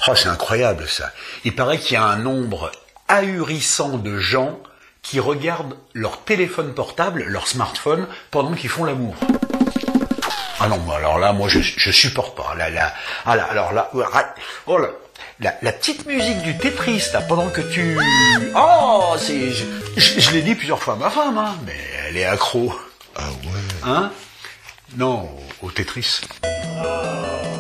Oh, c'est incroyable ça. Il paraît qu'il y a un nombre ahurissant de gens qui regardent leur téléphone portable, leur smartphone, pendant qu'ils font l'amour. Ah non, alors là, moi, je supporte pas. Alors là, oh là, la petite musique du Tetris, là, pendant que tu... Oh, je l'ai dit plusieurs fois à ma femme, hein, mais elle est accro. Ah ouais. Hein? Non, au Tetris.